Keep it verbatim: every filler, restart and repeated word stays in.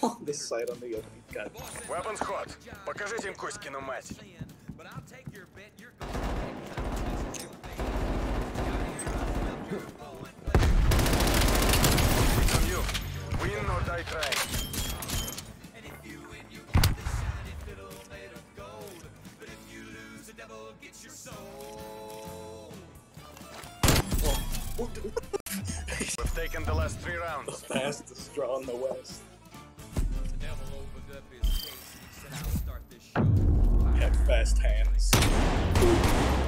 on this side on the opening gun. Weapons hot. Покажите им Коськину мать. It's on you. Win or die trying. We've taken the last three rounds. Fastest draw in the West. Had fast hands.